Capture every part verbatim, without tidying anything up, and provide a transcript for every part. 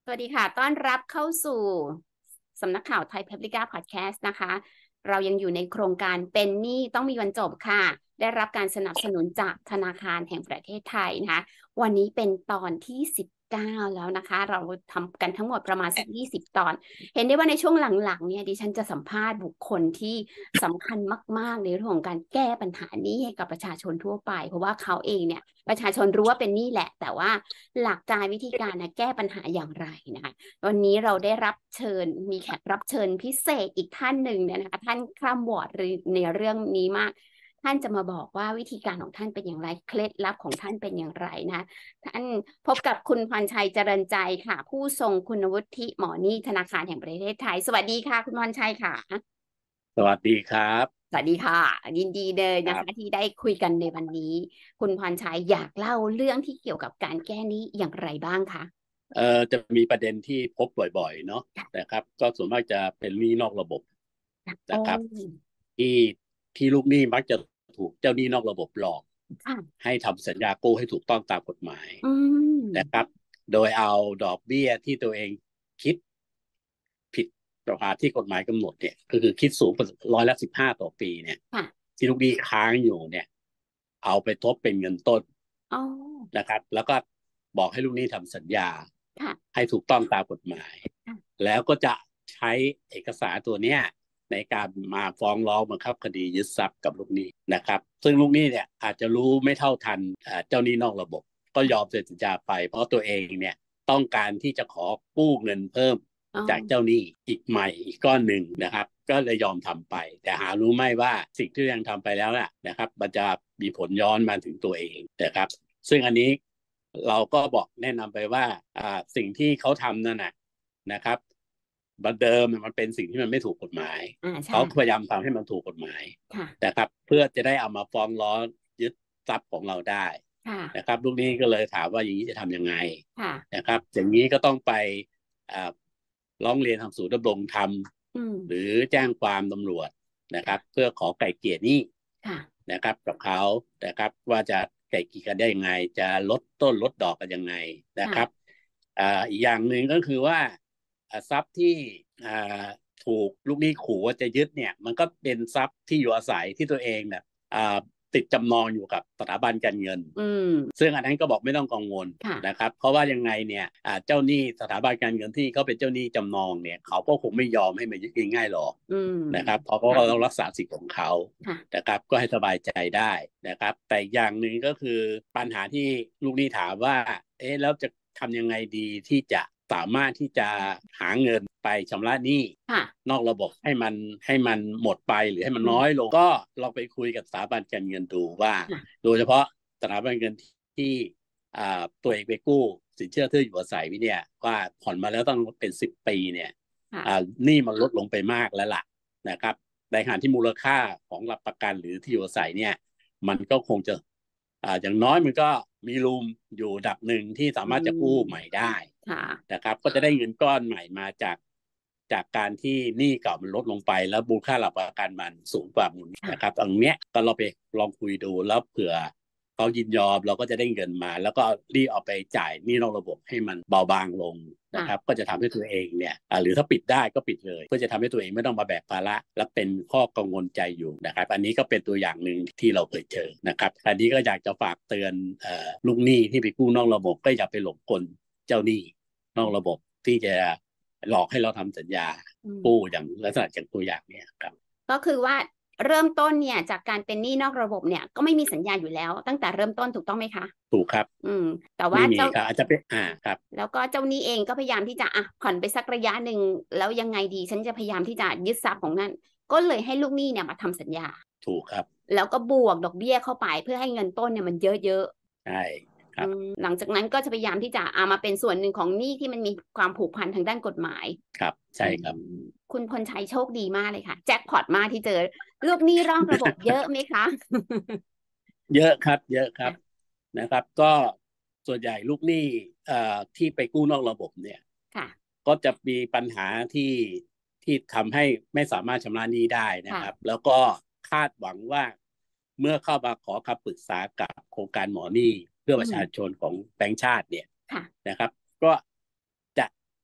สวัสดีค่ะต้อนรับเข้าสู่สำนักข่าวไทย Paprika Podcast นะคะ เรายังอยู่ในโครงการเป็นหนี้ต้องมีวันจบค่ะ ได้รับการสนับสนุนจากธนาคารแห่งประเทศไทยนะคะ วันนี้เป็นตอนที่สิบเก้าแล้วนะคะ เราทำกันทั้งหมดประมาณสักยี่สิบตอน เห็นได้ว่าในช่วงหลังๆเนี่ยดิฉันจะสัมภาษณ์บุคคลที่สำคัญมากๆในเรื่องของการแก้ปัญหานี้ให้กับประชาชนทั่วไป เพราะว่าเขาเองเนี่ยประชาชนรู้ว่าเป็นหนี้แหละ แต่ว่าหลักการวิธีการนะแก้ปัญหาอย่างไรนะคะ วันนี้เราได้รับเชิญมีแขกรับเชิญพิเศษอีกท่านหนึ่งเนี่ยนะคะท่านคร่ำวอร์ดในเรื่องนี้มากท่านจะมาบอกว่าวิธีการของท่านเป็นอย่างไรเคล็ดลับของท่านเป็นอย่างไรนะท่านพบกับคุณพรชัยเจริญใจค่ะผู้ทรงคุณวุฒิหมอหนี้ธนาคารแห่งประเทศไทยสวัสดีค่ะคุณพรชัยค่ะสวัสดีครับสวัสดีค่ะยินดีเลยนะคะครับที่ได้คุยกันในวันนี้คุณพรชัยอยากเล่าเรื่องที่เกี่ยวกับการแก้หนี้อย่างไรบ้างคะเอ่อจะมีประเด็นที่พบบ่อยๆเนาะนะครับก็ส่วนมากจะเป็นหนี้นอกระบบโอ้นะครับที่ที่ลูกหนี้มักจะถูกเจ้าหนี้นอกระบบหลอกค่ะให้ทำสัญญากู้ให้ถูกต้องตามกฎหมายอืมนะครับโดยเอาดอกเบี้ยที่ตัวเองคิดผิดราคาที่กฎหมายกำหนดเนี่ยก็คือคิดสูงกว่าร้อยละสิบห้าต่อปีเนี่ยค่ะที่ลูกหนี้ค้างอยู่เนี่ยเอาไปทบเป็นเงินต้นอ๋อนะครับแล้วก็บอกให้ลูกหนี้ทำสัญญาค่ะให้ถูกต้องตามกฎหมายค่ะแล้วก็จะใช้เอกสารตัวเนี้ยในการมาฟ้องร้องบังคับคดียึดทรัพย์กับลูกหนี้นะครับซึ่งลูกหนี้เนี่ยอาจจะรู้ไม่เท่าทันเจ้าหนี้นอกระบบก็ยอมเซ็นสัญญาไปเพราะตัวเองเนี่ยต้องการที่จะขอกู้เงินเพิ่มอ๋อจากเจ้าหนี้อีกใหม่อีกก้อนหนึ่งนะครับก็เลยยอมทำไปแต่หารู้ไหมว่าสิ่งที่ยังทำไปแล้วน่ะนะครับมันจะมีผลย้อนมาถึงตัวเองนะครับ ซึ่งอันนี้เราก็บอกแนะนำไปว่าอ่าสิ่งที่เขาทำนั่นนะนะครับบันเดิมมันเป็นสิ่งที่มันไม่ถูกกฎหมายอ่าใช่เขาพยายามทำให้มันถูกกฎหมายค่ะนะครับเพื่อจะได้เอามาฟ้องร้องยึดทรัพย์ของเราได้ค่ะนะครับลูกหนี้ก็เลยถามว่าอย่างนี้จะทำยังไงค่ะนะครับอย่างนี้ก็ต้องไปอ่าร้องเรียนทางศูนย์ดำรงธรรมอืมหรือแจ้งความตำรวจนะครับเพื่อขอไกล่เกลี่ยหนี้ค่ะนะครับกับเขานะครับว่าจะไกล่เกลี่ยกันได้ยังไงจะลดต้นลดดอกกันยังไงนะครับค่ะอ่าอีกอย่างหนึ่งก็คือว่าทรัพย์ที่อ่าถูกลูกหนี้ขู่ว่าจะยึดเนี่ยมันก็เป็นทรัพย์ที่อยู่อาศัยที่ตัวเองเนี่ยอ่าติดจำนองอยู่กับสถาบันการเงินอืมซึ่งอันนั้นก็บอกไม่ต้องกังวลค่ะนะครับเพราะว่ายังไงเนี่ยเจ้าหนี้สถาบันการเงินที่เขาเป็นเจ้าหนี้จำนองเนี่ยเขาก็คงไม่ยอมให้มายึดง่ายๆหรอกอืมนะครับเพราะเขาค่ะก็ต้องรักษาสิทธิ์ของเขาค่ะนะครับก็ให้สบายใจได้นะครับแต่อย่างหนึ่งก็คือปัญหาที่ลูกหนี้ถามว่าเอ๊ะแล้วจะทำยังไงดีที่จะสามารถที่จะหาเงินไปชำระหนี้ค่ะนอกระบบให้มันให้มันหมดไปหรือให้มันอืมน้อยลงก็ลองไปคุยกับสถาบันการเงินดูว่าค่ะโดยเฉพาะสถาบันเงินที่อ่าตัวเองไปกู้สินเชื่อที่อยู่อาศัยวิเนี่ยว่าผ่อนมาแล้วต้องเป็นสิบปีเนี่ยอ่าค่ะหนี้มันลดลงไปมากแล้วล่ะนะครับในขณะที่มูลค่าของหลักประกันหรือที่อยู่อาศัยเนี่ยมันก็คงจะอ่าอย่างน้อยมันก็มีรูมอยู่ระดับหนึ่งที่สาอืมารถจะกู้ใหม่มได้ค่ะนะครับก็จะได้เงินก้อนใหม่มาจากจากการที่หนี้เก่ามันลดลงไปแล้วมูลค่าหลักประกันมันสูงกว่ามูลนะครับค่ะตรงเนี้ยก็เราไปลองคุยดูแล้วเผื่อเขายินยอมเราก็จะได้เงินมาแล้วก็รีบเอาไปจ่ายหนี้นอกระบบให้มันเบาบางลงนะครับค่ะก็จะทำให้ตัวเองเนี่ยหรือถ้าปิดได้ก็ปิดเลยเพื่อจะทำให้ตัวเองไม่ต้องมาแบกภาระและเป็นข้อกังวลใจอยู่นะครับอันนี้ก็เป็นตัวอย่างหนึ่งที่เราเคยเจอนะครับอันนี้ก็อยากจะฝากเตือนลูกหนี้ที่ไปกู้นอกระบบก็อย่าไปหลงกลเจ้าหนี้นอกระบบที่จะหลอกให้เราทำสัญญาอืมกู้อย่างลักษณะอย่างตัวอย่างเนี่ยครับก็คือว่าเริ่มต้นเนี่ยจากการเป็นหนี้นอกระบบเนี่ยก็ไม่มีสัญญาอยู่แล้วตั้งแต่เริ่มต้นถูกต้องไหมคะถูกครับอืมแต่ว่าไม่มีเจ้าครับอาจจะเป็นอ่าครับแล้วก็เจ้าหนี้เองก็พยายามที่จะอ่ะผ่อนไปสักระยะหนึ่งแล้วยังไงดีฉันจะพยายามที่จะยึดทรัพย์ของนั่นก็เลยให้ลูกหนี้เนี่ยมาทำสัญญาถูกครับแล้วก็บวกดอกเบี้ยเข้าไปเพื่อให้เงินต้นเนี่ยมันเยอะใช่คๆอืรับมหลังจากนั้นก็จะพยายามที่จะเอามาเป็นส่วนหนึ่งของหนี้ที่มันมีความผูกพันทางด้านกฎหมายครับใช่อืครับมคุณพลชัยโชคดีมากเลยค่ะแจ็คพอตมากที่เจอลูกหนี้นอกระบบเยอะไหมคะเยอะครับเยอะครับนะครับก็ส่วนใหญ่ลูกหนี้เอ่อที่ไปกู้นอกระบบเนี่ยค่ะก็จะมีปัญหาที่ที่ทำให้ไม่สามารถชำระหนี้ได้นะค่ะครับแล้วก็คาดหวังว่าเมื่อเข้ามาขอคำปรึกษากับโครงการหมอหนี้เพื่ออืมประชาชนของแบงก์ชาติเนี่ยค่ะนะครับก็จะ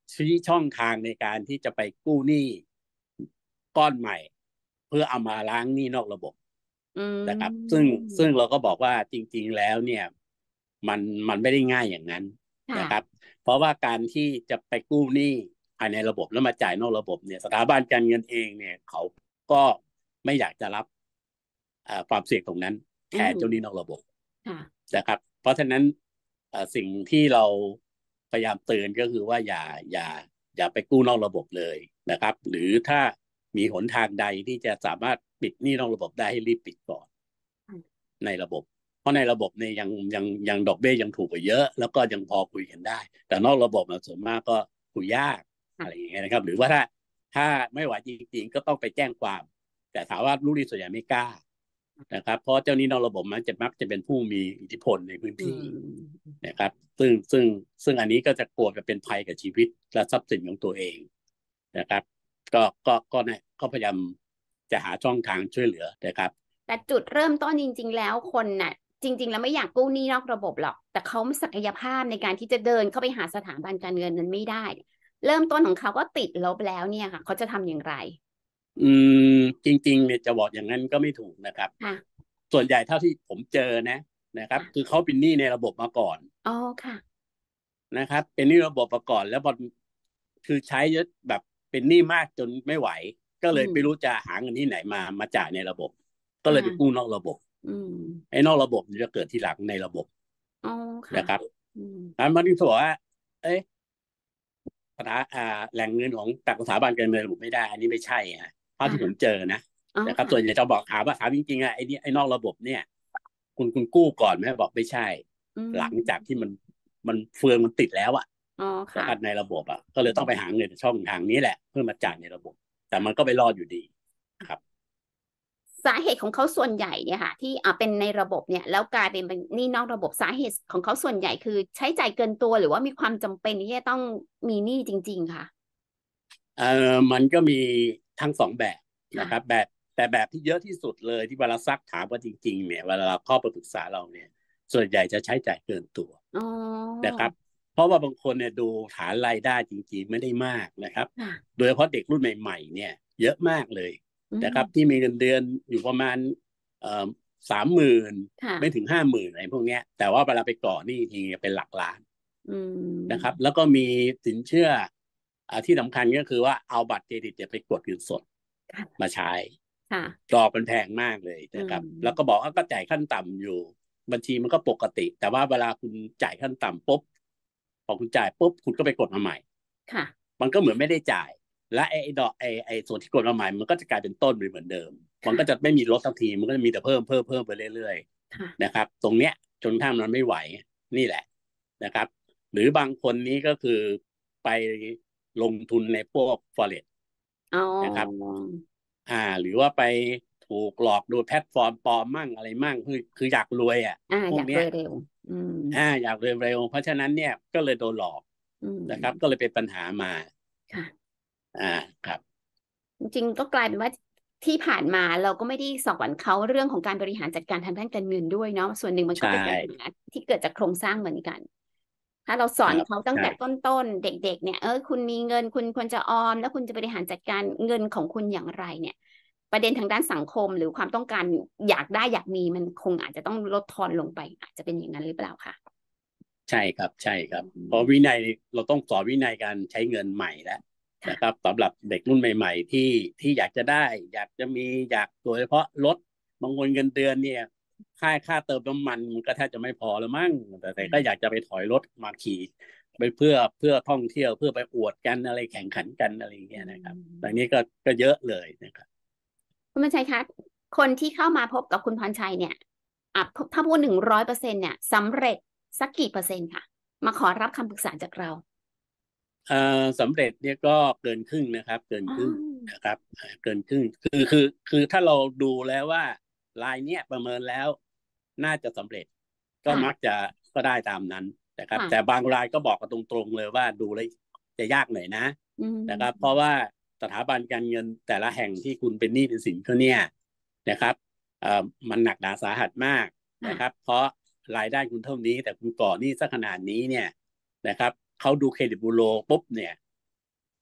ชี้ช่องทางในการที่จะไปกู้หนี้ก้อนใหม่เพื่อเอามาล้างหนี้นอกระบบนะครับซึ่งซึ่งเราก็บอกว่าจริงๆแล้วเนี่ยมันมันไม่ได้ง่ายอย่างนั้นนะครับเพราะว่าการที่จะไปกู้หนี้ภายในระบบแล้วมาจ่ายนอกระบบเนี่ยสถาบันการเงินเองเนี่ยเขาก็ไม่อยากจะรับความเสี่ยงตรงนั้นแทนเจ้าหนี้นอกระบบนะครับเพราะฉะนั้นสิ่งที่เราพยายามเตือนก็คือว่าอย่าอย่าอย่าไปกู้นอกระบบเลยนะครับหรือถ้ามีหนทางใดที่จะสามารถปิดหนี้นอกระบบได้ให้รีบปิดก่อนในระบบเพราะในระบบเนี่ยยังยังยังดอกเบี้ยยังถูกกว่าเยอะแล้วก็ยังพอคุยกันได้แต่นอกระบบส่วนมากก็คุยยากอะไรอย่างเงี้ยนะครับหรือว่าถ้าถ้าไม่ไหวจริงๆก็ต้องไปแจ้งความแต่ถามว่าลูกหนี้ส่วนใหญ่ไม่กล้านะครับเพราะเจ้าหนี้นอกระบบมันจะมักจะเป็นผู้มีอิทธิพลในพื้นที่นะครับซึ่งซึ่งซึ่งอันนี้ก็จะกลัวจะเป็นภัยกับชีวิตและทรัพย์สินของตัวเองนะครับก็ก็ก็เนี่ยก็พยายามจะหาช่องทางช่วยเหลือนะครับแต่จุดเริ่มต้นจริงๆแล้วคนน่ะจริงๆแล้วไม่อยากกู้หนี้นอกระบบหรอกแต่เขาศักยภาพในการที่จะเดินเข้าไปหาสถาบันการเงินนั้นไม่ได้เริ่มต้นของเขาก็ติดลบแล้วเนี่ยค่ะเขาจะทำอย่างไรอืมจริงๆเนี่ยจะบอกอย่างนั้นก็ไม่ถูกนะครับส่วนใหญ่เท่าที่ผมเจอนะนะครับคือเขาเป็นหนี้ในระบบมาก่อนอ๋อค่ะนะครับเป็นหนี้ระบบมาก่อนแล้วพอคือใช้แบบเป็นหนี้มากจนไม่ไหวก็เลยไม่รู้จะหาเงินที่ไหนมามาจ่ายในระบบก็เลยไปกู้นอกระบบไอ้นอกระบบจะเกิดทีหลังในระบบนะครับแล้วมันถึงบอกว่าเอ๊ะสถาอ่าแหล่งเงินของจากสถาบันการเงินระบบไม่ได้อันนี้ไม่ใช่อ่ะเท่าที่ผมเจอนะนะครับส่วนใหญ่จะบอกถามว่าถามจริงๆอ่ะไอ้นี่ไอ้นอกระบบเนี่ยคุณคุณกู้ก่อนไหมบอกไม่ใช่หลังจากที่มันมันเฟืองมันติดแล้วอ่ะแล้วกันในระบบอ่ะก็เลยต้องไปหาเงินช่องทางนี้แหละเพื่อมาจ่ายในระบบแต่มันก็ไปรอดอยู่ดีครับสาเหตุของเขาส่วนใหญ่เนี่ยค่ะที่อ่าเป็นในระบบเนี่ยแล้วกลายเป็นหนี้นอกระบบสาเหตุของเขาส่วนใหญ่คือใช้จ่ายเกินตัวหรือว่ามีความจำเป็นที่จะต้องมีหนี้จริงๆค่ะเอ่อมันก็มีทั้งสองแบบนะครับแบบแต่แบบที่เยอะที่สุดเลยที่เวลาซักถามว่าจริงๆเนี่ยเวลาเราเข้าไปปรึกษาเราเนี่ยส่วนใหญ่จะใช้จ่ายเกินตัวนะครับเพราะว่าบางคนเนี่ยดูฐานรายได้จริงๆไม่ได้มากนะครับโดยเฉพาะเด็กรุ่นใหม่ๆเนี่ยเยอะมากเลยนะครับที่มีเงินเดือนอยู่ประมาณเอ่อสามหมื่นไม่ถึงห้าหมื่นอะไรพวกเนี้ยแต่ว่าเวลาไปก่อหนี้ทีเป็นหลักล้านนะครับแล้วก็มีสินเชื่อที่สำคัญก็คือว่าเอาบัตรเครดิตไปกดเงินสดมาใช้ดอกมันแพงมากเลยนะครับแล้วก็บอกว่าก็จ่ายขั้นต่ำอยู่บัญชีมันก็ปกติแต่ว่าเวลาคุณจ่ายขั้นต่ำปุ๊บพอคุณจ่ายปุ๊บคุณก็ไปกดมาใหม่มันก็เหมือนไม่ได้จ่ายและไอ้ดอกไอ้ไอ้ส่วนที่กดมาใหม่มันก็จะกลายเป็นต้นเหมือนเดิมมันก็จะไม่มีลดสักทีมันก็จะมีแต่เพิ่มเพิ่มเพิ่มไปเรื่อยๆนะครับตรงเนี้ยจนถ้ามันไม่ไหวนี่แหละนะครับหรือบางคนนี้ก็คือไปลงทุนในพวก Forex นะครับอ่าหรือว่าไปถูกหลอกโดยแพลตฟอร์มปลอมมั่งอะไรมั่งคือคืออยากรวยอ่ะพวกเนี้ยอยากรวยเร็วอ่าอยากรวยเร็วเพราะฉะนั้นเนี่ยก็เลยโดนหลอกนะครับก็เลยเป็นปัญหามาค่ะอ่าครับจริงๆก็กลายเป็นว่าที่ผ่านมาเราก็ไม่ได้สอนเขาเรื่องของการบริหารจัดการทางด้านการเงินด้วยเนาะส่วนหนึ่งมันก็เป็นปัญหาที่เกิดจากโครงสร้างเหมือนกันถ้าเราสอนเขาตั้งแต่ต้นๆเด็กๆเนี่ยเออคุณมีเงินคุณควรจะออมแล้วคุณจะบริหารจัดการเงินของคุณอย่างไรเนี่ยประเด็นทางด้านสังคมหรือความต้องการอยากได้อยากมีมันคงอาจจะต้องลดทอนลงไปอาจจะเป็นอย่างนั้นหรือเปล่าคะใช่ครับใช่ครับเพราะวินัยเราต้องสอนวินัยการใช้เงินใหม่แล้วนะครับสำหรับเด็กรุ่นใหม่ๆที่ที่อยากจะได้อยากจะมีอยากโดยเฉพาะรถบางคนเงินเดือนเนี่ยค่าค่าเติมน้ำมันมันก็แทบจะไม่พอแล้วมั้งแต่แต่ก็อยากจะไปถอยรถมาขี่ไปเพื่อเพื่อท่องเที่ยวเพื่อไปอวดกันอะไรแข่งขันกันอะไรอย่างเงี้ยนะครับแต่นี้ก็ก็เยอะเลยนะครับคุณพรชัยคะคนที่เข้ามาพบกับคุณพรชัยเนี่ยอ่ะถ้าพูดหนึ่งร้อยเปอร์เซ็นต์เนี่ยสำเร็จสักกี่เปอร์เซ็นต์ค่ะมาขอรับคำปรึกษาจากเราเอ่อสำเร็จเนี่ยก็เกินครึ่งนะครับเกินครึ่งนะครับเกินครึ่งคือคือคือถ้าเราดูแล้วว่ารายเนี้ยประเมินแล้วน่าจะสำเร็จก็มักจะก็ได้ตามนั้นนะครับแต่บางรายก็บอกกันตรงๆเลยว่าดูแล้วจะยากหน่อยนะนะครับเพราะว่าสถาบันการเงินแต่ละแห่งที่คุณเป็นหนี้เป็นสินเขาเนี่ยนะครับเอ่อมันหนักหนาสาหัสมากนะครับเพราะรายได้คุณเท่านี้แต่คุณก่อหนี้สักขนาดนี้เนี่ยนะครับเขาดูเครดิตบูโรปุ๊บเนี่ย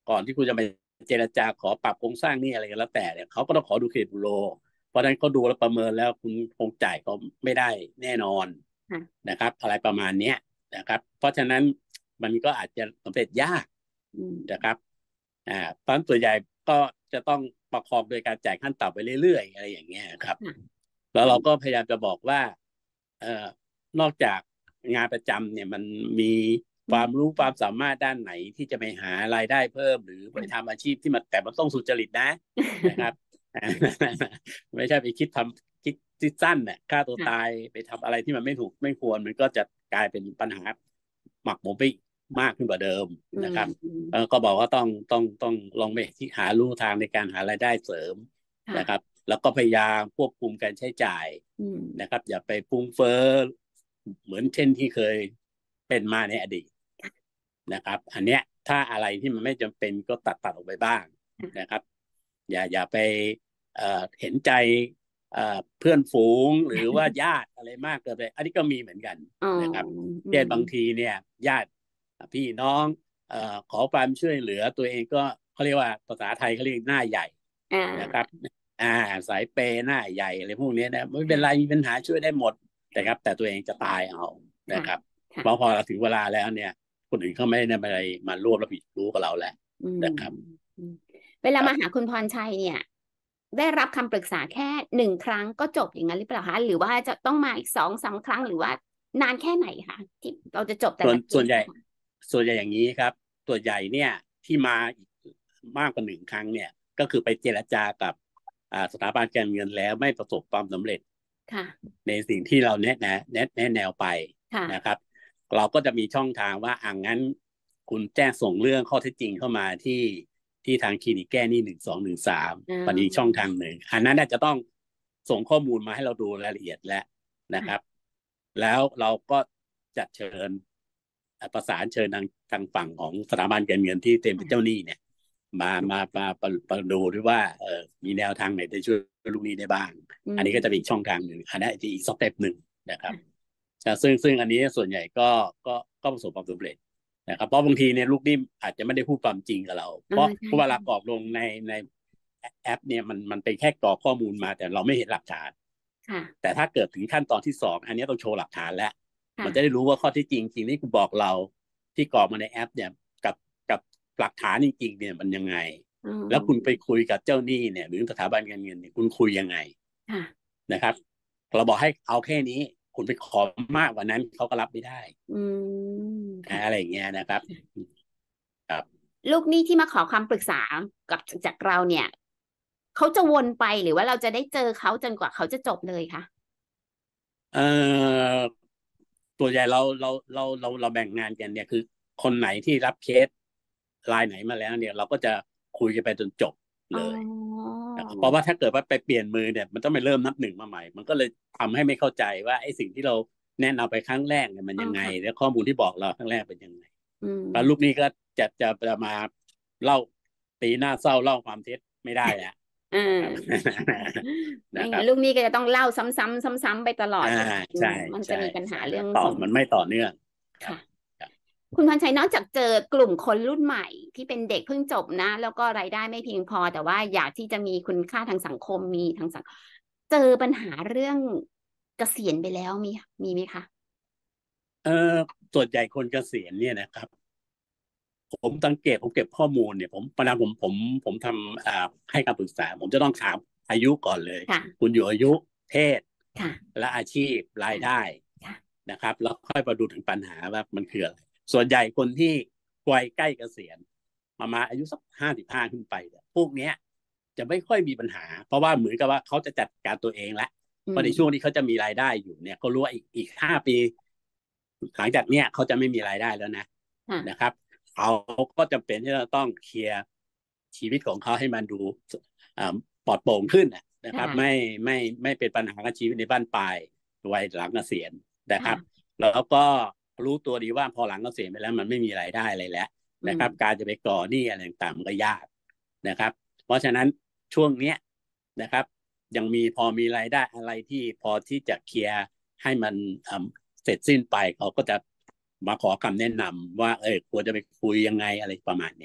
ก่อนที่คุณจะไปเจรจาขอปรับโครงสร้างนี่อะไรกันแล้วแต่เนี่ยเขาก็ต้องขอดูเครดิตบูโรเพราะฉะนั้นเขาดูแล้วประเมินแล้วคุณคงจ่ายเขาไม่ได้แน่นอนนะครับอะไรประมาณเนี้ยนะครับเพราะฉะนั้นมันก็อาจจะสำเร็จยากนะครับอ่าตอนตัวใหญ่ก็จะต้องประคองโดยการจ่ายขั้นต่ำไปเรื่อยๆอะไรอย่างเงี้ยครับแล้วเราก็พยายามจะบอกว่าเอ่อนอกจากงานประจำเนี่ยมันมีความรู้ความสามารถด้านไหนที่จะไปหารายได้เพิ่มหรือไปทำอาชีพที่มันแต่มันต้องสุจริตนะนะครับ ไม่ใช่ไปคิดทำคิดคิดสั้นเนี่ยฆ่าตัวตายไปทำอะไรที่มันไม่ถูกไม่ควรมันก็จะกลายเป็นปัญหาหมักหมมไปมากขึ้นกว่าเดิมนะครับก็บอกว่าต้องต้องต้องลองไปที่หาลู่ทางในการหารายได้เสริมนะครับแล้วก็พยายามควบคุมการใช้จ่ายนะครับอย่าไปฟุ้งเฟ้อเหมือนเช่นที่เคยเป็นมาในอดีตนะครับอันเนี้ยถ้าอะไรที่มันไม่จำเป็นก็ตัดตัดออกไปบ้างนะครับอย่าอย่าไปเอ่อเห็นใจเอ่อเพื่อนฝูงหรือว่าญาติอะไรมากเกินไปอันนี้ก็มีเหมือนกันนะครับเช่นบางทีเนี่ยญาติพี่น้องเอ่อขอความช่วยเหลือตัวเองก็เขาเรียกว่าภาษาไทยเขาเรียกหน้าใหญ่นะครับอ่าสายเปย์หน้าใหญ่อะไรพวกนี้นะไม่เป็นไรมีปัญหาช่วยได้หมดนะครับแต่ตัวเองจะตายเอานะครับเพราะพอเราถึงเวลาแล้วเนี่ยคนอื่นเขาไม่ได้อะไรมาร่วมรับผิดรู้กับเราแล้วนะครับเวลามาหาคุณพรชัยเนี่ยได้รับคำปรึกษาแค่หนึ่งครั้งก็จบอย่างนั้นหรือเปล่าคะหรือว่าจะต้องมาอีกสองสามครั้งหรือว่านานแค่ไหนคะที่เราจะจบแต่ละส่วนใหญ่ส่วนใหญ่อย่างนี้ครับส่วนใหญ่เนี่ยที่มาอีกมากกว่าหนึ่งครั้งเนี่ยก็คือไปเจรจากับสถาบันการเงินแล้วไม่ประสบความสำเร็จในสิ่งที่เราแนะแนะแนะแนะแนวไปนะครับเราก็จะมีช่องทางว่าอ่างั้นคุณแจ้งส่งเรื่องข้อเท็จจริงเข้ามาที่ที่ทางคลินิกแก้หนี้หนึ่งสองหนึ่งสามปนี้ช่องทางหนึ่งอันนั้นจะต้องส่งข้อมูลมาให้เราดูรายละเอียดแล้วนะครับแล้วเราก็จัดเชิญประสานเชิญทางทางฝั่งของสถาบันการเงินที่เต็มเป็นเจ้าหนี้เนี่ยมามามาประดูด้วยว่าเออมีแนวทางไหนจะช่วยลูกหนี้ได้บ้างอันนี้ก็จะเป็นช่องทางหนึ่งอันนี้อีกสเต็ปหนึ่งนะครับซึ่งซึ่งอันนี้ส่วนใหญ่ก็ก็ก็ประสบความสำเร็จนะครับเพราะบางทีเนี่ยลูกหนี้อาจจะไม่ได้พูดความจริงกับเราเพราะเวลากรอกลงในในแอปเนี่ยมันมันเป็นแค่กรอกข้อมูลมาแต่เราไม่เห็นหลักฐานแต่ถ้าเกิดถึงขั้นตอนที่สองอันนี้ต้องโชว์หลักฐานแล้วมันจะได้รู้ว่าข้อที่จริงสิ่งที่คุณบอกเราที่กรอกมาในแอปเนี่ยกับกับหลักฐานจริงๆเนี่ยมันยังไงแล้วคุณไปคุยกับเจ้าหนี้เนี่ยหรือสถาบันการเงินเนี่ยคุณคุยยังไงนะครับเราบอกให้เอาแค่นี้คุณไปขอมากกว่านั้นเขาก็รับไม่ได้อะไรอย่างเงี้ยนะครับครับลูกหนี้ที่มาขอคำปรึกษากับจากเราเนี่ยเขาจะวนไปหรือว่าเราจะได้เจอเขาจนกว่าเขาจะจบเลยคะเอ่อตัวใหญ่เราเราเราเราเราแบ่งงานกันเนี่ยคือคนไหนที่รับเคสรายไหนมาแล้วเนี่ยเราก็จะคุยกันไปจนจบเลยเพราะว่าถ้าเกิดว่าไปเปลี่ยนมือเนี่ยมันต้องไปเริ่มนับหนึ่งมาใหม่มันก็เลยทำให้ไม่เข้าใจว่าไอ้สิ่งที่เราแนะนำไปครั้งแรกเนี่ยมันยังไงแล้วข้อมูลที่บอกเราครั้งแรกเป็นยังไงแล้วลูกนี้ก็จะจะจะมาเล่าตีหน้าเศร้าเล่าความเท็จไม่ได้แหละไม่งั้นลูกนี้ก็จะต้องเล่าซ้ำๆซ้ำๆไปตลอดใช่มันจะมีปัญหาเรื่องต่อมันไม่ต่อเนื่องค่ะคุณพรชัยนอกจากเจอกลุ่มคนรุ่นใหม่ที่เป็นเด็กเพิ่งจบนะแล้วก็รายได้ไม่เพียงพอแต่ว่าอยากที่จะมีคุณค่าทางสังคมมีทางสังเจอปัญหาเรื่องเกษียณไปแล้วมีมีไหมคะเออส่วนใหญ่คนเกษียณเนี่ยนะครับผมสังเกตผมเก็บข้อมูลเนี่ยผมปนาผมผมผมทำอ่าให้คำปรึกษาผมจะต้องถามอายุก่อนเลยคุณอยู่อายุเพศและอาชีพรายได้นะครับแล้วค่อยมาดูถึงปัญหาว่ามันคืออะไรส่วนใหญ่คนที่วัยใกล้เกษียณมามาอายุสักห้าสิบห้าขึ้นไปเนี่ยพวกเนี้ยจะไม่ค่อยมีปัญหาเพราะว่าเหมือนกับว่าเขาจะจัดการตัวเองแล้วเพราะในช่วงที่เขาจะมีรายได้อยู่เนี่ยเขารู้ว่าอีกอีกห้าปีหลังจากเนี้ยเขาจะไม่มีรายได้แล้วนะนะครับเขาก็จำเป็นที่จะต้องเคลียร์ชีวิตของเขาให้มันดูปลอดโปร่งขึ้นนะครับไม่ไม่ไม่เป็นปัญหากับชีวิตในบ้านปลายวัยหลังเกษียณนะครับแล้วก็รู้ตัวดีว่าพอหลังเกษียณไปแล้วมันไม่มีรายได้อะไรแล้วนะครับการจะไปก่อหนี้อะไรต่างๆมันก็ยากนะครับเพราะฉะนั้นช่วงเนี้ยนะครับยังมีพอมีรายได้อะไรที่พอที่จะเคลียร์ให้มันเสร็จสิ้นไปเขาก็จะมาขอคำแนะนำว่าเออควรจะไปคุยยังไงอะไรประมาณนี้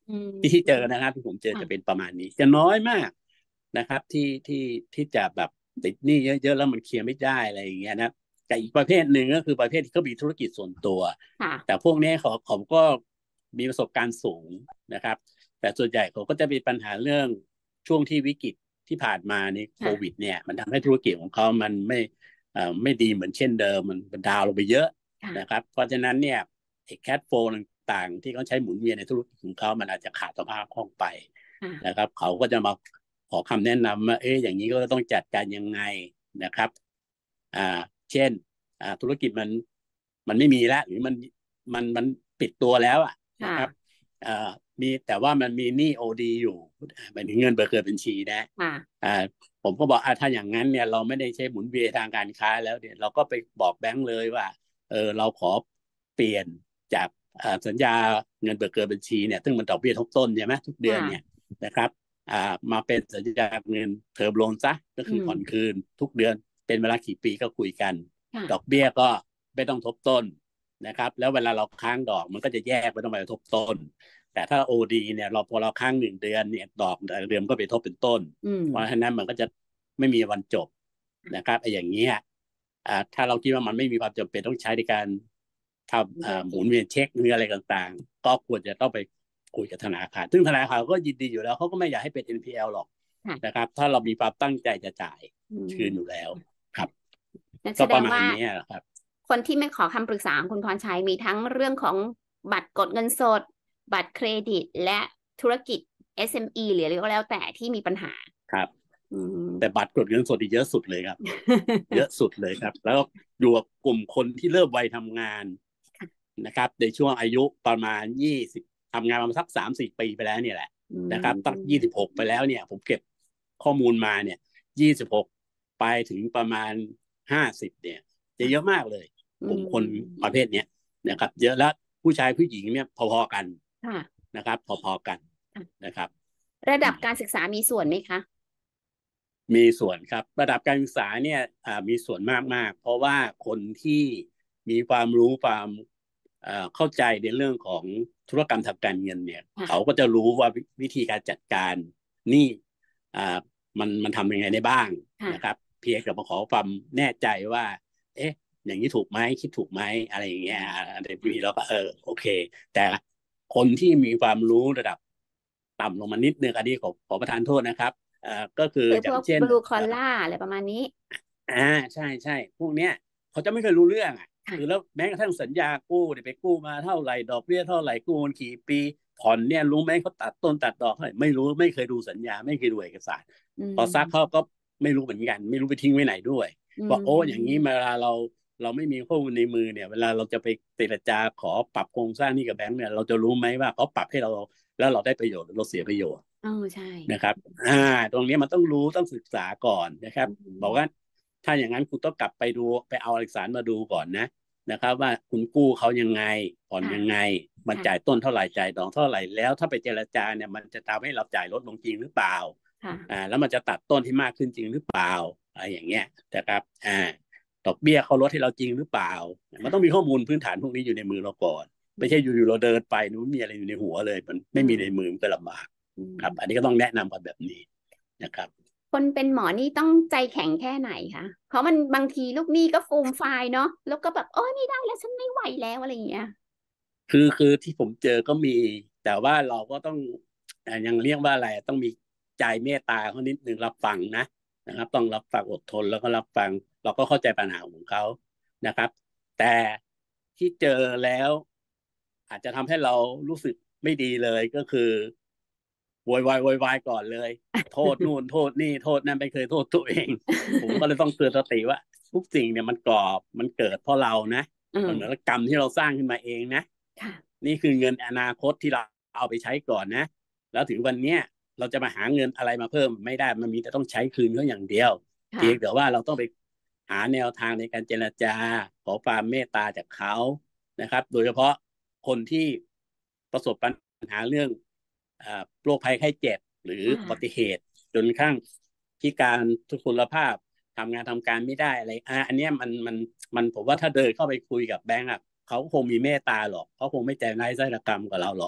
อืมที่ที่เจอนะครับที่ผมเจอจะเป็นประมาณนี้จะน้อยมากนะครับที่ที่ที่จะแบบติดหนี้เยอะๆแล้วมันเคลียร์ไม่ได้อะไรอย่างเงี้ยนะแต่อีกประเภทหนึ่งก็คือประเภทที่เขามีธุรกิจส่วนตัวค่ะแต่พวกนี้เขาเขาก็มีประสบการณ์สูงนะครับแต่ส่วนใหญ่เขาก็จะมีปัญหาเรื่องช่วงที่วิกฤตที่ผ่านมาในโควิดเนี่ยมันทำให้ธุรกิจของเขามันไม่เอ่อไม่ดีเหมือนเช่นเดิมมันมันดาวน์ลงไปเยอะนะครับเพราะฉะนั้นเนี่ยไอ้แคชโฟลต่างๆที่เขาใช้หมุนเวียนในธุรกิจของเขามันอาจจะขาดสภาพคล่องไปนะครับเขาก็จะมาขอคำแนะนำว่าเอ๊ะอย่างนี้ก็ต้องจัดการยังไงนะครับอ่าเช่นอ่าธุรกิจมันมันไม่มีแล้วหรือมันมันมันปิดตัวแล้วอ่ะนะครับอ่ามีแต่ว่ามันมีหนี้โอดีอยู่หมายถึงเงินเบิกเกิดบัญชีนะอ่าผมก็บอกอ่าถ้าอย่างนั้นเนี่ยเราไม่ได้ใช้หมุนเวียนทางการค้าแล้วเนี่ยเราก็ไปบอกแบงก์เลยว่าเออเราขอเปลี่ยนจากสัญญาเงินเบิกเกินบัญชีเนี่ยซึ่งมันดอกเบี้ยทบต้นใช่ไหมทุกเดือนเนี่ยนะครับอ่ามาเป็นสัญญาเงินเทอมโลนซะก็คือผ่อนคืนทุกเดือนเป็นเวลากี่ปีก็คุยกันดอกเบี้ยก็ไม่ต้องทบต้นนะครับแล้วเวลาเราค้างดอกมันก็จะแยกไม่ต้องไปทบต้นแต่ถ้า โอ ดี เนี่ยเราพอเราค้างหนึ่งเดือนเนี่ยดอกเดือนก็ไปทบเป็นต้นเพราะฉะนั้นมันก็จะไม่มีวันจบนะครับไอ้อย่างเงี้ยอ่าถ้าเราคิดว่ามันไม่มีความจำเป็นต้องใช้ในการทำหมุนเวียนเช็คหรืออะไรต่างๆก็ควรจะต้องไปคุยกับธนาคารซึ่งธนาคารก็ยินดีอยู่แล้วเขาก็ไม่อยากให้เป็น เอ็น พี แอล หรอกนะครับถ้าเรามีความตั้งใจจะจ่ายคืนอยู่แล้วครับก็ประมาณนี้ครับคนที่ไม่ขอคำปรึกษาคุณพรชัยมีทั้งเรื่องของบัตรกดเงินสดบัตรเครดิตและธุรกิจ เอส เอ็ม อี หรืออะไรก็แล้วแต่ที่มีปัญหาครับแต่บัตรกดเงินสดเยอะสุดเลยครับ เยอะสุดเลยครับแล้วอยู่กับกลุ่มคนที่เริ่มวัยทำงานนะครับในช่วงอายุประมาณยี่สิบทำงานมาสักสามสี่ปีไปแล้วเนี่ยแหละนะครับตั้งยี่สิบหกไปแล้วเนี่ยผมเก็บข้อมูลมาเนี่ยยี่สิบหกไปถึงประมาณห้าสิบเนี่ยจะเยอะมากเลยกลุ่มคนประเภทเนี้ยนะครับเยอะแล้วผู้ชายผู้หญิงเนี่ยพอๆกันนะครับพอๆกันนะครับระดับการศึกษามีส่วนไหมคะมีส่วนครับระดับการศึกษาเนี่ยมีส่วนมากมากเพราะว่าคนที่มีความรู้ความเข้าใจในเรื่องของธุรกรรมทางการเงินเนี่ยเขาก็จะรู้ว่าวิธีการจัดการนี่มันมันทำยังไงได้บ้างนะครับเพียงแต่มาขอความแน่ใจว่าเอ๊ะอย่างนี้ถูกไหมคิดถูกไหมอะไรอย่างเงี้ยอะไรพี่เราก็เออโอเคแต่คนที่มีความรู้ระดับต่ำลงมานิดนึงอันนี้ขอขอประทานโทษนะครับอ่าก็คืออย่างเช่นบลูคอลล่าอะไรประมาณนี้อ่าใช่ใช่พวกเนี้ยเขาจะไม่เคยรู้เรื่องอ่ะคือแล้วแม้กระทั่งสัญญากู้เนี่ยไปกู้มาเท่าไหร่ดอกเบี้ยเท่าไหร่กู้มันกี่ปีผ่อนเนี่ยรู้ไหมเขาตัดต้นตัดดอกเท่าไหร่ไม่รู้ไม่เคยดูสัญญาไม่เคยดูเอกสารพอซักเขาก็ไม่รู้เหมือนกันไม่รู้ไปทิ้งไว้ไหนด้วยว่าโอ้อย่างนี้เวลาเราเราไม่มีข้อมูลในมือเนี่ยเวลาเราจะไปเจรจาขอปรับโครงสร้างนี่กับแบงค์เนี่ยเราจะรู้ไหมว่าเขาปรับให้เราแล้วเราได้ประโยชน์หรือเราเสียประโยชน์อ๋อใช่นะครับอ่าตรงนี้มันต้องรู้ต้องศึกษาก่อนนะครับบอกว่าถ้าอย่างนั้นคุณต้องกลับไปดูไปเอาเอกสารมาดูก่อนนะนะครับว่าคุณกู้เขายังไงผ่อนยังไงมันจ่ายต้นเท่าไหร่จ่ายดอกเท่าไหร่แล้วถ้าไปเจรจาเนี่ยมันจะทำให้เราจ่ายลดลงจริงหรือเปล่าอ่าแล้วมันจะตัดต้นที่มากขึ้นจริงหรือเปล่าอะไรอย่างเงี้ยนะครับอ่าดอกเบี้ยเขาลดให้เราจริงหรือเปล่ามันต้องมีข้อมูลพื้นฐานพวกนี้อยู่ในมือเราก่อนไม่ใช่อยู่ๆเราเดินไปนู้นมีอะไรอยู่ในหัวเลยมันไม่มีในมือมันก็ลำบากครับอันนี้ก็ต้องแนะนำกันแบบนี้นะครับคนเป็นหมอนี่ต้องใจแข็งแค่ไหนคะเพราะมันบางทีลูกหนี้ก็ฟูมไฟล์เนาะแล้วก็แบบโอ้ยไม่ได้แล้วฉันไม่ไหวแล้วอะไรอย่างเงี้ยคือคือที่ผมเจอก็มีแต่ว่าเราก็ต้องยังเรียกว่าอะไรต้องมีใจเมตตาเขานิดนึงรับฟังนะนะครับต้องรับฟังอดทนแล้วก็รับฟังเราก็เข้าใจปัญหาของเขานะครับแต่ที่เจอแล้วอาจจะทำให้เรารู้สึกไม่ดีเลยก็คือโวยวายโวยวายก่อนเลยโทษนู่นโทษนี่โทษนั่นไม่เคยโทษตัวเองผมก็เลยต้องเตือนสติว่าทุกสิ่งเนี่ยมันก่อมันเกิดเพราะเรานะมันเหมือนกรรมที่เราสร้างขึ้นมาเองนะนี่คือเงินอนาคตที่เราเอาไปใช้ก่อนนะแล้วถึงวันเนี้ยเราจะมาหาเงินอะไรมาเพิ่มไม่ได้มันมีแต่ต้องใช้คืนเขาอย่างเดียวเพียงแต่ว่าเราต้องไปหาแนวทางในการเจรจาขอความเมตตาจากเขานะครับโดยเฉพาะคนที่ประสบปัญหาเรื่องโรคภัยไข้เจ็บหรืออุบัติเหตุจนข้างพิการทุพพลภาพทำงานทำการไม่ได้อะไรอ่ะอันนี้มันมันมันผมว่าถ้าเดินเข้าไปคุยกับแบงก์อ่ะเขาคงมีเมตตาหรอกเขาคงไม่ใจร้ายไส้ระกรรมกับเราหรอก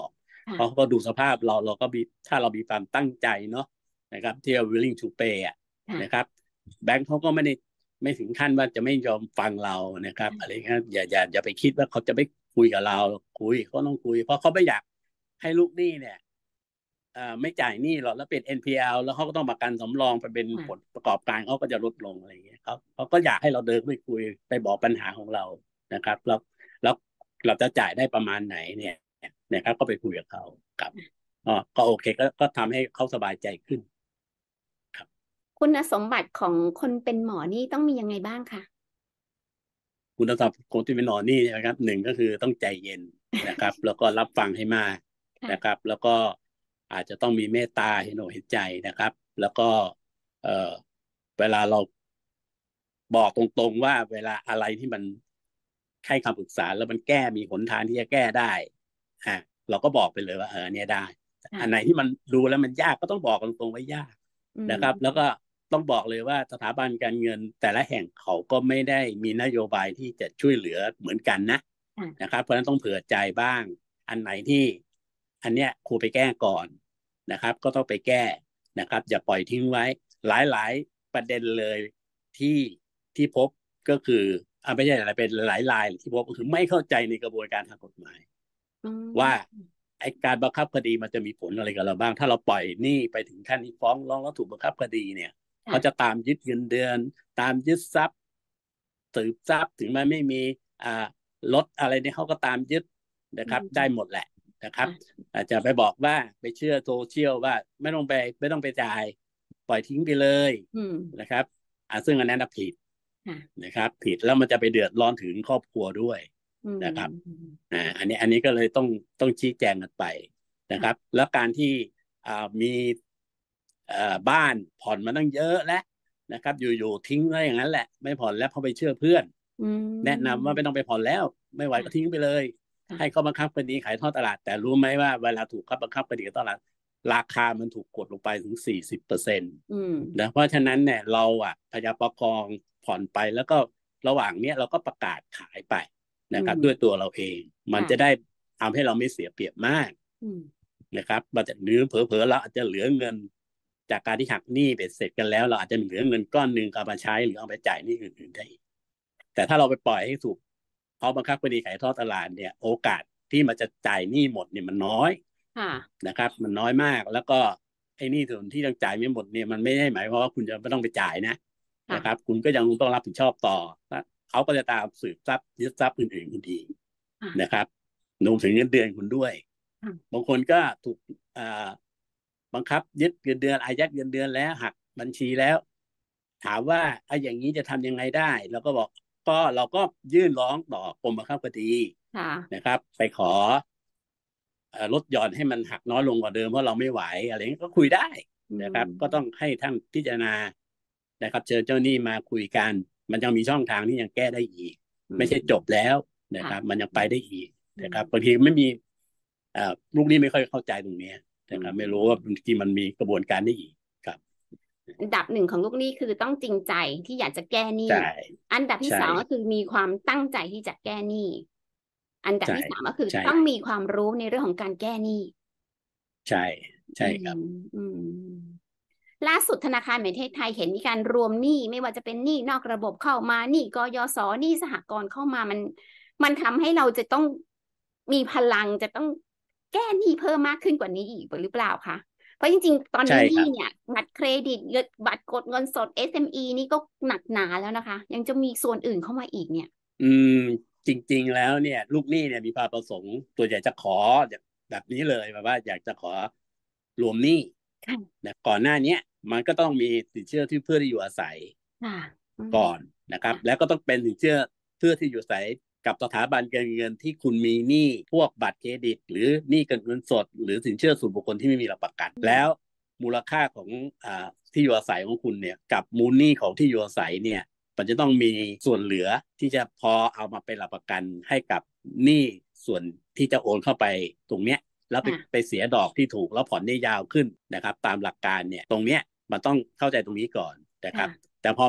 เพราะเขาก็ดูสภาพเราเราก็มีถ้าเรามีความตั้งใจเนาะนะครับที่เรา willing to pay อ่ะนะครับแบงค์เขาก็ไม่ได้ไม่ถึงขั้นว่าจะไม่ยอมฟังเรานะครับอะไรเงี้ยอย่าอย่าอย่าไปคิดว่าเขาจะไม่คุยกับเราคุยเขาต้องคุยเพราะเขาไม่อยากให้ลูกหนี้เนี่ยเอ่อไม่จ่ายหนี้หรอกแล้วเป็น เอ็น พี แอล แล้วเขาก็ต้องประกันสำรองไปเป็นผลประกอบการเขาก็จะลดลงอะไรเงี้ยเขาเขาก็อยากให้เราเดินไปคุยไปบอกปัญหาของเรานะครับแล้วแล้วเราจะจ่ายได้ประมาณไหนเนี่ยนะครับก็ไปคุยกับเขาครับอ๋อก็โอเคก็ก็ทำให้เขาสบายใจขึ้นครับคุณสมบัติของคนเป็นหมอนี่ต้องมียังไงบ้างคะคุณสมบัติคนที่เป็นหมอนี่นะครับหนึ่งก็คือต้องใจเย็นนะครับ แล้วก็รับฟังให้มากนะครับ แล้วก็อาจจะต้องมีเมตตาเห็นอกเห็นใจนะครับ แล้วก็เอ่อเวลาเราบอกตรงๆว่าเวลาอะไรที่มันให้คำปรึกษาแล้วมันแก้มีหนทางที่จะแก้ได้อ่ะเราก็บอกไปเลยว่าเออเนี่ยได้อันไหนที่มันดูแล้วมันยากก็ต้องบอกตรงๆว่ายากนะครับแล้วก็ต้องบอกเลยว่าสถาบันการเงินแต่ละแห่งเขาก็ไม่ได้มีนโยบายที่จะช่วยเหลือเหมือนกันนะนะครับเพราะฉะนั้นต้องเผื่อใจบ้างอันไหนที่อันเนี้ยครูไปแก้ก่อนนะครับก็ต้องไปแก้นะครับอย่าปล่อยทิ้งไว้หลายๆประเด็นเลยที่ที่พบก็คืออ่าไม่ใช่อะไรเป็นหลายรายที่พบก็คือไม่เข้าใจในกระบวนการทางกฎหมายว่าไอ้การบังคับคดีมันจะมีผลอะไรกับเราบ้างถ้าเราปล่อยหนี้ไปถึงขั้นที่ฟ้องร้องแล้วถูกบังคับคดีเนี่ยเขาจะตามยึดเงินเดือนตามยึดทรัพย์สืบทรัพย์ถึงแม้ไม่มีอ่ารถอะไรเนี่ยเขาก็ตามยึดนะครับได้หมดแหละนะครับอาจจะไปบอกว่าไปเชื่อโซเชียลว่าไม่ต้องไปไม่ต้องไปจ่ายปล่อยทิ้งไปเลยนะครับอ่าซึ่งอันนั้นผิดนะครับผิดแล้วมันจะไปเดือดร้อนถึงครอบครัวด้วยนะครับอ่าอันนี้อันนี้ก็เลยต้องต้องชี้แจงกันไปนะครับแล้วการที่อ่ามีอ่าบ้านผ่อนมาตั้งเยอะแล้วนะครับอยู่ๆทิ้งไว้อย่างนั้นแหละไม่ผ่อนแล้วพอไปเชื่อเพื่อนแนะนำว่าไม่ต้องไปผ่อนแล้วไม่ไหวก็ทิ้งไปเลยให้เขาบังคับคดีขายทอดตลาดแต่รู้ไหมว่าเวลาถูกเขาบังคับคดีตลาดราคามันถูกกดลงไปถึงสี่สิบเปอร์เซ็นต์นะเพราะฉะนั้นเนี่ยเราอ่ะพยายามประคองผ่อนไปแล้วก็ระหว่างเนี้ยเราก็ประกาศขายไปนะครับด้วยตัวเราเองมันจะได้ทำให้เราไม่เสียเปรียบมากนะครับมันจะหรือเผลอๆเราอาจจะเหลือเงินจากการที่หักหนี้เบ็ดเสร็จกันแล้วเราอาจจะเหลือเงินก้อนหนึ่งเอามาใช้หรือเอาไปจ่ายหนี้อื่นๆได้แต่ถ้าเราไปปล่อยให้ถูกเขาบังคับคดีขายทอดตลาดเนี่ยโอกาสที่มันจะจ่ายหนี้หมดเนี่ยมันน้อยนะครับมันน้อยมากแล้วก็ไอ้หนี้ส่วนที่ต้องจ่ายไม่หมดเนี่ยมันไม่ได้หมายความว่าคุณจะไม่ต้องไปจ่ายนะนะครับคุณก็ยังต้องรับผิดชอบต่อเขาก็จะตามสืบทรัพย์ยึดทรัพย์อื่นๆคุณดีนะครับรวมถึงเงินเดือนคุณด้วยบางคนก็ถูกบังคับยึดเงินเดือนอายัดเงินเดือนแล้วหักบัญชีแล้วถามว่าไอ้อย่างนี้จะทำยังไงได้เราก็บอกก็เราก็ยื่นร้องต่อกรมบังคับคดีนะครับไปขอลดหย่อนให้มันหักน้อยลงกว่าเดิมเพราะเราไม่ไหวอะไรนี้ก็คุยได้นะครับก็ต้องให้ท่านพิจารณานะครับเชิญเจ้าหนี้มาคุยกันมันยังมีช่องทางที่ยังแก้ได้อีกไม่ใช่จบแล้วนะครับมันยังไปได้อีกนะครับบางทีไม่มีลูกหนี้ไม่ค่อยเข้าใจตรงนี้นะครับไม่รู้ว่าบางทีมันมีกระบวนการได้อีกครับอันดับหนึ่งของลูกหนี้คือต้องจริงใจที่อยากจะแก้หนี้อันดับที่สองก็คือมีความตั้งใจที่จะแก้หนี้อันดับที่สามก็คือต้องมีความรู้ในเรื่องของการแก้หนี้ใช่ใช่ครับล่าสุดธนาคารแห่งประเทศไทยเห็นมีการรวมหนี้ไม่ว่าจะเป็นหนี้นอกระบบเข้ามาหนี้กยศหนี้สหกรณ์เข้ามามันมันทำให้เราจะต้องมีพลังจะต้องแก้หนี้เพิ่มมากขึ้นกว่านี้อีกหรือเปล่าคะเพราะจริงๆตอนนี้หนี้เนี่ยบัตรเครดิตบัตรกดเงินสด เอส เอ็ม อี นี่ก็หนักหนาแล้วนะคะยังจะมีส่วนอื่นเข้ามาอีกเนี่ยอืมจริงๆแล้วเนี่ยลูกหนี้เนี่ยมีความประสงค์ตัวใหญ่จะขอแบบนี้เลยแบบว่าอยากจะขอรวมหนี้นะก่อนหน้านี้มันก็ต้องมีสินเชื่อที่เพื่อที่อยู่อาศัยก่อนนะครับแล้วก็ต้องเป็นสินเชื่อเพื่อที่อยู่อาศัยกับสถาบันการเงินที่คุณมีหนี้พวกบัตรเครดิตหรือหนี้เงินสดหรือสินเชื่อส่วนบุคคลที่ไม่มีหลักประกันแล้วมูลค่าของอ่าที่อยู่อาศัยของคุณเนี่ยกับมูลหนี้ของที่อยู่อาศัยเนี่ยมันจะต้องมีส่วนเหลือที่จะพอเอามาเป็นหลักประกันให้กับหนี้ส่วนที่จะโอนเข้าไปตรงเนี้ยแล้วไปไปเสียดอกที่ถูกแล้วผ่อนได้ยาวขึ้นนะครับตามหลักการเนี่ยตรงเนี้ยมันต้องเข้าใจตรงนี้ก่อนนะครับแต่พอมา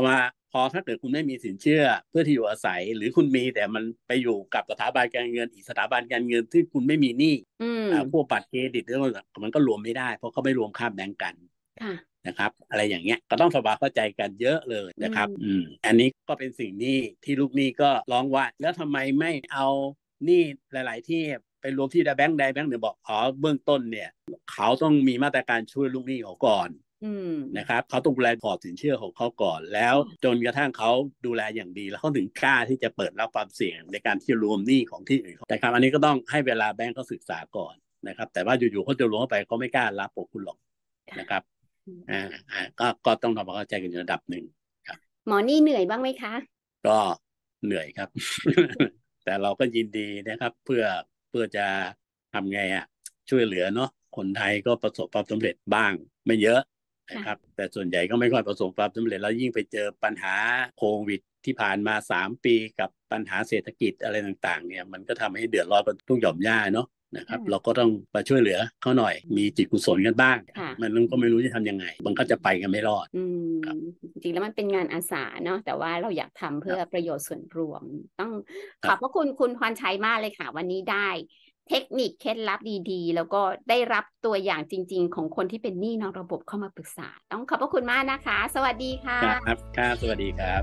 พอถ้าเกิดคุณไม่มีสินเชื่อเพื่อที่อยู่อาศัยหรือคุณมีแต่มันไปอยู่กับสถาบันการเงินอีกสถาบันการเงินที่คุณไม่มีหนี้พวกบัตรเครดิตมันก็รวมไม่ได้เพราะเขาไม่รวมข้ามแบงก์กันนะครับอะไรอย่างเงี้ยก็ต้องทำความเข้าใจกันเยอะเลยนะครับอืมอันนี้ก็เป็นสิ่งที่ที่ลูกหนี้ก็ร้องว่าแล้วทำไมไม่เอาหนี้หลายๆที่ไปรวมที่แบงก์ใดแบงก์หนึ่งบอกอ๋อเบื้องต้นเนี่ยเขาต้องมีมาตรการช่วยลูกหนี้เขาก่อนนะครับเขาต้องดูแลพอร์ตสินเชื่อของเขาก่อนแล้วจนกระทั่งเขาดูแลอย่างดีแล้วเขาถึงกล้าที่จะเปิดรับความเสี่ยงในการที่รวมหนี้ของที่อื่นแต่ครับอันนี้ก็ต้องให้เวลาแบงก์เขาศึกษาก่อนนะครับแต่ว่าอยู่ๆเขาจะรวมเข้าไปเขาไม่กล้ารับพวกคุณหรอกนะครับอ่าอ่าก็ก็ต้องทำความเข้าใจกันในระดับหนึ่งครับหมอนี่เหนื่อยบ้างไหมคะก็เหนื่อยครับ แต่เราก็ยินดีนะครับเพื่อเพื่อจะทำไงอ่ะช่วยเหลือเนาะคนไทยก็ประสบความสำเร็จบ้างไม่เยอะนะครับแต่ส่วนใหญ่ก็ไม่ค่อยประสบความสำเร็จแล้วยิ่งไปเจอปัญหาโควิดที่ผ่านมาสามปีกับปัญหาเศรษฐกิจอะไรต่างๆเนี่ยมันก็ทำให้เดือดร้อนกันทุกหย่อมย่าเนาะนะครับเราก็ต้องไปช่วยเหลือเขาหน่อยมีจิตกุศลกันบ้างมันก็ไม่รู้จะทำยังไงมันก็จะไปกันไม่รอดจริงๆแล้วมันเป็นงานอาสาเนาะแต่ว่าเราอยากทำเพื่อประโยชน์ส่วนรวมต้องขอบพระคุณคุณพรชัยมากเลยค่ะวันนี้ได้เทคนิคเคล็ดลับดีๆแล้วก็ได้รับตัวอย่างจริงๆของคนที่เป็นหนี้นอกระบบเข้ามาปรึกษาต้องขอบพระคุณมากนะคะสวัสดีค่ะครับครับสวัสดีครับ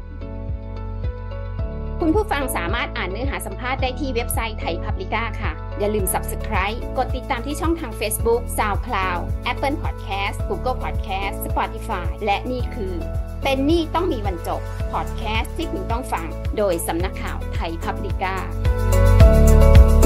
คุณผู้ฟังสามารถอ่านเนื้อหาสัมภาษณ์ได้ที่เว็บไซต์ไทย Publica ค่ะอย่าลืม Subscribe กดติดตามที่ช่องทาง Facebook SoundCloud Apple Podcast Google Podcast Spotify และนี่คือเป็นหนี้ต้องมีวันจบ Podcast ที่คุณต้องฟังโดยสำนักข่าวไทย Publica